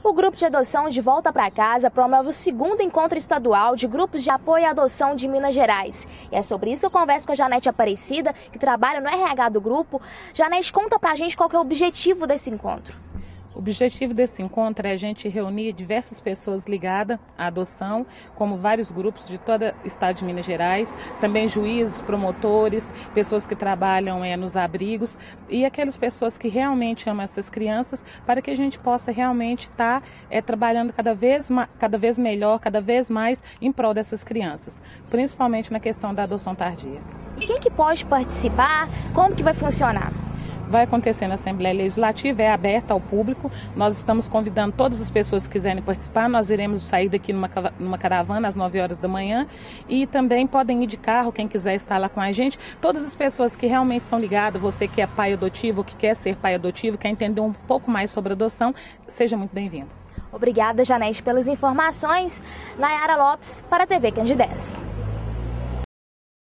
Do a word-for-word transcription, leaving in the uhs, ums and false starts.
O Grupo de Adoção De Volta para Casa promove o segundo encontro estadual de grupos de apoio à adoção de Minas Gerais. E é sobre isso que eu converso com a Janete Aparecida, que trabalha no R H do grupo. Janete, conta pra gente qual que é o objetivo desse encontro. O objetivo desse encontro é a gente reunir diversas pessoas ligadas à adoção, como vários grupos de todo o estado de Minas Gerais, também juízes, promotores, pessoas que trabalham é, nos abrigos e aquelas pessoas que realmente amam essas crianças, para que a gente possa realmente estar tá, é, trabalhando cada vez, cada vez melhor, cada vez mais em prol dessas crianças, principalmente na questão da adoção tardia. E quem que pode participar? Como que vai funcionar? Vai acontecer na Assembleia Legislativa, é aberta ao público. Nós estamos convidando todas as pessoas que quiserem participar. Nós iremos sair daqui numa, numa caravana às nove horas da manhã e também podem ir de carro, quem quiser estar lá com a gente. Todas as pessoas que realmente são ligadas, você que é pai adotivo, que quer ser pai adotivo, quer entender um pouco mais sobre adoção, seja muito bem-vindo. Obrigada, Janete, pelas informações. Nayara Lopes, para a T V Candidez.